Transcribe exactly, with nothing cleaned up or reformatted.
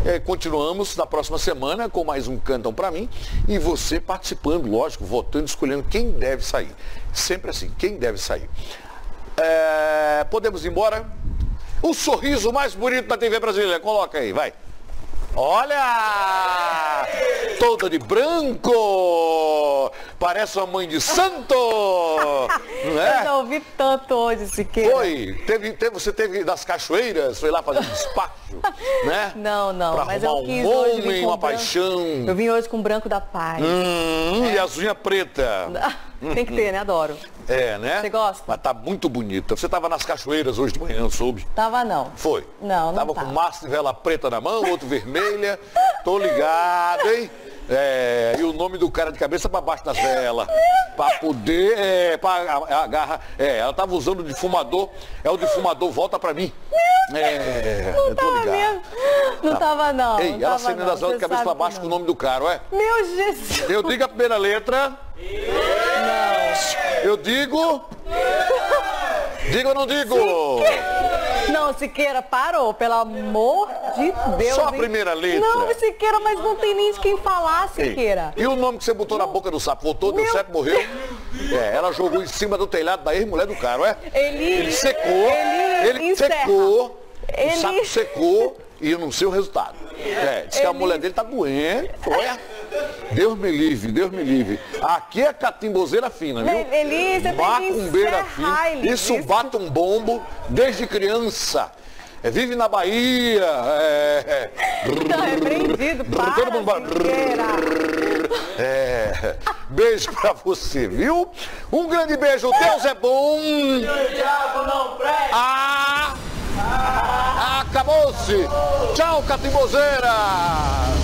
É, continuamos na próxima semana com mais um Cantam Pra Mim e você participando, lógico, votando, escolhendo quem deve sair. Sempre assim, quem deve sair. É, podemos ir embora? O sorriso mais bonito da T V brasileira, coloca aí, vai. Olha! Toda de branco! Parece uma mãe de santo! Não é? Eu já ouvi tanto hoje, Siqueira. Foi? Teve, teve, você teve das cachoeiras, foi lá fazer um despacho, né? Não, não, pra mas eu um quis hoje vir homem, com uma branco. paixão. Eu vim hoje com branco da paz. Hum, É. E as unhas pretas. Tem que ter, né? Adoro. É, né? Você gosta? Mas tá muito bonita. Você tava nas cachoeiras hoje de manhã, eu soube. Tava não. Foi? Não, não tava. tava. Com maço de vela preta na mão, outro vermelha. Tô ligado, hein? É, e o nome do cara de cabeça para baixo das velas. Para poder. É, pra agarrar. É, ela tava usando o defumador. É o defumador, volta pra mim. É, Não eu tô tava ligado. mesmo. Não Tá. tava não. Ei, não ela tava, acendendo não. as velas de Você cabeça sabe para que baixo não. com o nome do cara, ué? Meu Jesus. Eu digo a primeira letra. Não. Eu digo. Digo ou não digo? Não, Siqueira, parou, pelo amor de Deus. Só a hein? primeira letra. Não, Siqueira, mas não tem nem de quem falar, Ei, Siqueira. e o nome que você botou na boca do sapo? Voltou, deu Meu certo, morreu? É, ela jogou em cima do telhado da ex-mulher do cara, ué? Ele, Ele secou, ele, ele encerra. secou, Ele- o sapo secou e eu não sei o resultado. É, diz que a Ele- mulher dele tá doente, olha. Deus me livre, Deus me livre. Aqui é catimbozeira fina, viu? Eli, você tem que Macumbeira encerrar, fina. Eli. Isso bate um bombo desde criança. É, vive na Bahia. É, Não, é prendido, para, Todo mundo vai- Siqueira. É, beijo pra você, viu? Um grande beijo, Deus é bom. E o diabo não presta. Ah, acabou-se. Tchau, catimbozeira.